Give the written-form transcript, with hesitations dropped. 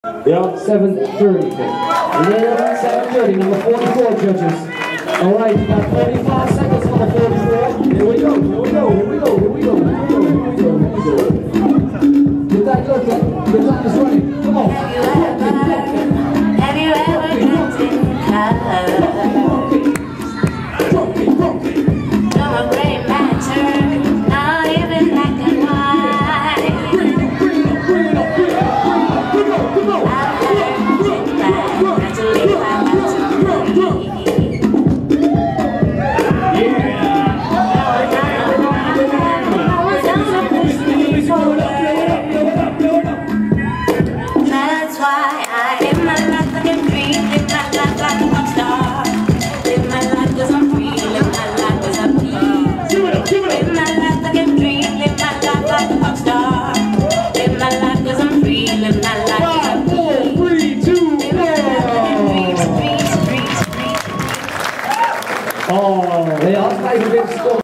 Yeah. 7:30. Yeah, 7:30, number 44 judges. Alright, you got 45 seconds on the 44. Here we go, here we go, here we go, here we go, here we go, here we go, here we go. Get that good, the time is running. Come on. Have you ever dreamt in color? No a gray matter, not even black and white. Bring it up, come on. I've learned in life not to live by my That's why I live my life like a dream, live my life like a rock star. Live my life 'cause I'm free, live my life 'cause I'm pleased. Live my life like a dream, live my life like a rock star. Live my life 'cause I'm free, live my life 'cause I'm pleased. 5, 4, 3, 2, 1. Oh, ja,